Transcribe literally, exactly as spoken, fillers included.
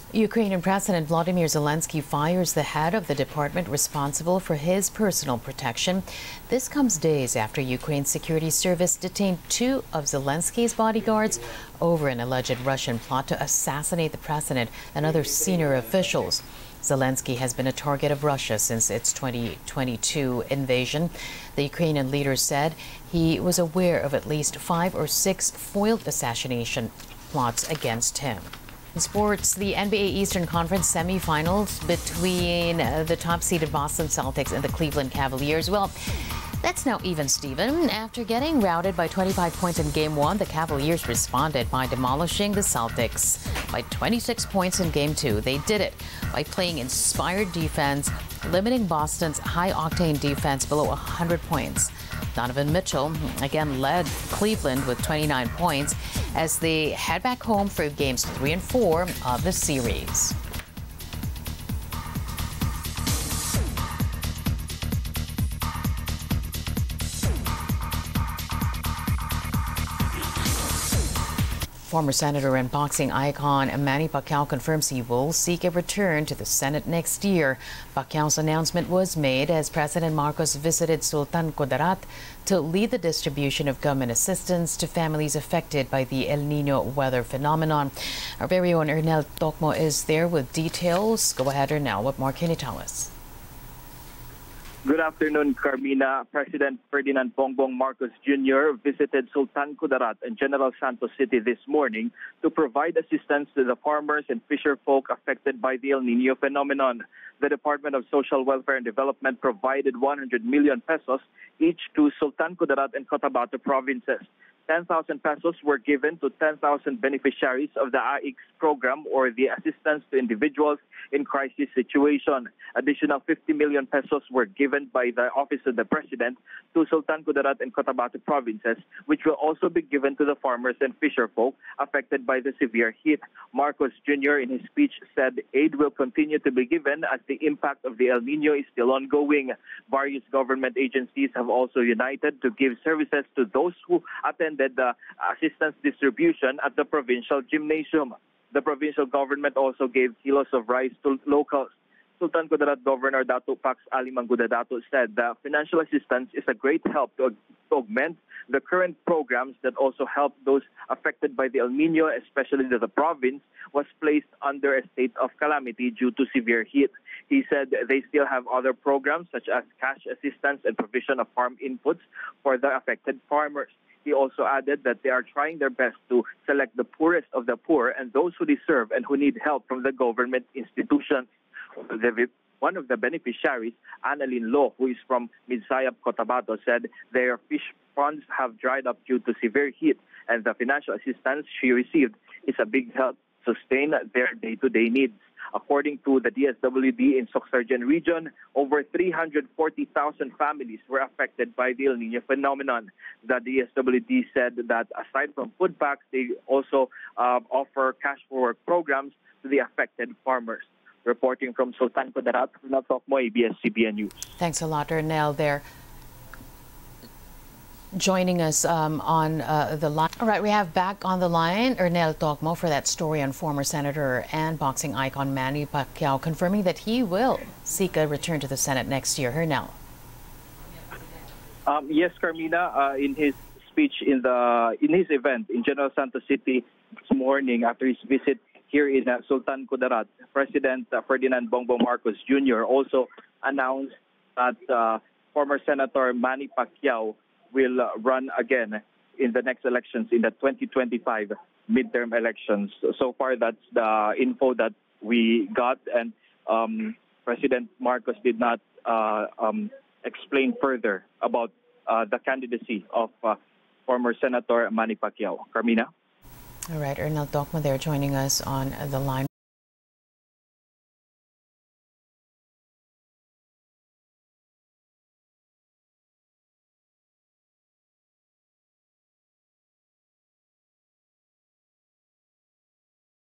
Ukrainian President Volodymyr Zelensky fires the head of the department responsible for his personal protection. This comes days after Ukraine's security service detained two of Zelensky's bodyguards over an alleged Russian plot to assassinate the president and other senior officials. Zelensky has been a target of Russia since its twenty twenty-two invasion. The Ukrainian leader said he was aware of at least five or six foiled assassination plots against him. In sports, the N B A Eastern Conference semifinals between uh, the top-seeded Boston Celtics and the Cleveland Cavaliers. Well, that's now even, Steven. After getting routed by twenty-five points in Game one, the Cavaliers responded by demolishing the Celtics by twenty-six points in Game two. They did it by playing inspired defense, limiting Boston's high-octane defense below one hundred points. Donovan Mitchell again led Cleveland with twenty-nine points as they head back home for games three and four of the series. Former Senator and boxing icon Manny Pacquiao confirms he will seek a return to the Senate next year. Pacquiao's announcement was made as President Marcos visited Sultan Kudarat to lead the distribution of government assistance to families affected by the El Nino weather phenomenon. Our very own Ernel Tocmo is there with details. Go ahead, Ernel. What more can you tell us? Good afternoon, Carmina. President Ferdinand Bongbong Marcos Junior visited Sultan Kudarat and General Santos City this morning to provide assistance to the farmers and fisher folk affected by the El Nino phenomenon. The Department of Social Welfare and Development provided one hundred million pesos each to Sultan Kudarat and Cotabato provinces. ten thousand pesos were given to ten thousand beneficiaries of the A I X program, or the Assistance to Individuals in Crisis Situation. Additional fifty million pesos were given by the Office of the President to Sultan Kudarat and Cotabato provinces, which will also be given to the farmers and fisher folk affected by the severe heat. Marcos Junior in his speech said aid will continue to be given as the impact of the El Nino is still ongoing. Various government agencies have also united to give services to those who attended the assistance distribution at the provincial gymnasium. The provincial government also gave kilos of rice to locals. Sultan Kudarat Governor Dato Pax Ali Manguda Dato said that financial assistance is a great help to, to augment the current programs that also help those affected by the El Nino, especially that the province was placed under a state of calamity due to severe heat. He said they still have other programs such as cash assistance and provision of farm inputs for the affected farmers. He also added that they are trying their best to select the poorest of the poor and those who deserve and who need help from the government institutions. One of the beneficiaries, Annalyn Lo, who is from Midsayap, Cotabato, said their fish ponds have dried up due to severe heat, and the financial assistance she received is a big help to sustain their day-to-day needs. According to the D S W D in Soxargen region, over three hundred forty thousand families were affected by the El Nino phenomenon. The D S W D said that aside from food packs, they also uh, offer cash for work programs to the affected farmers. Reporting from Sultan Kudarat, Ernel Tocmo, A B S C B N News. Thanks a lot, Ernel, there. Joining us um, on uh, the line. All right, we have back on the line Ernel Tocmo for that story on former Senator and boxing icon Manny Pacquiao confirming that he will seek a return to the Senate next year. Ernel. Um, yes, Carmina, uh, in his speech in the in his event in General Santos City this morning after his visit here in uh, Sultan Kudarat, President uh, Ferdinand Bongbong Marcos Junior also announced that uh, former Senator Manny Pacquiao will uh, run again in the next elections, in the twenty twenty-five midterm elections. So far, that's the info that we got, and um, President Marcos did not uh, um, explain further about uh, the candidacy of uh, former Senator Manny Pacquiao. Carmina? All right, Ernel Tocmo there joining us on the line.